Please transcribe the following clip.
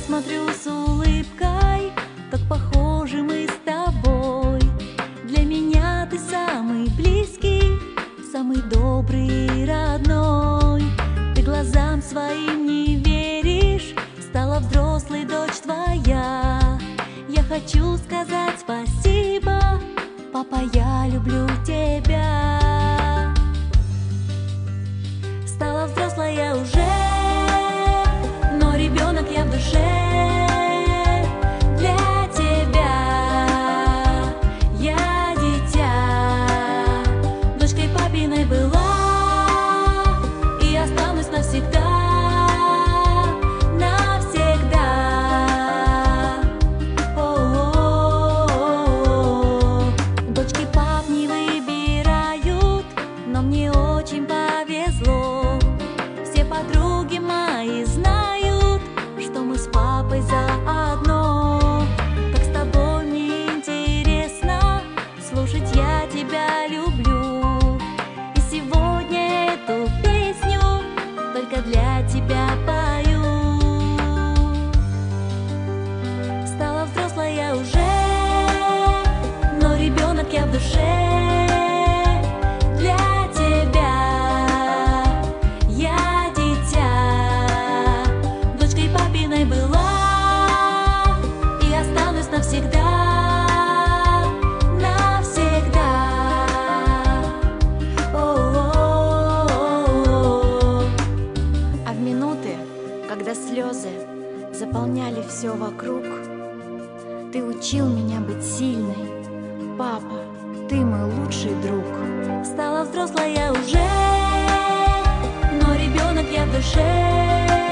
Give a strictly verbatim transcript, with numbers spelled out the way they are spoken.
смотрю с улыбкой, как похожи мы с тобой. Для меня ты самый близкий, самый добрый и родной. Ты глазам своим не веришь, стала взрослой дочь твоя. Я хочу сказать спасибо, папа, я люблю тебя. Стала взрослая уже, но ребенок я в душе. Для тебя я дитя, дочкой папиной была и останусь навсегда. Подруги мои знают, что мы с папой заодно. Как с тобой мне интересно слушать, я тебя люблю. И сегодня эту песню только для тебя пою. Стала взрослая уже, но ребенок я в душе. Когда слезы заполняли все вокруг, ты учил меня быть сильной. Папа, ты мой лучший друг. Стала взрослая уже, но ребенок я в душе.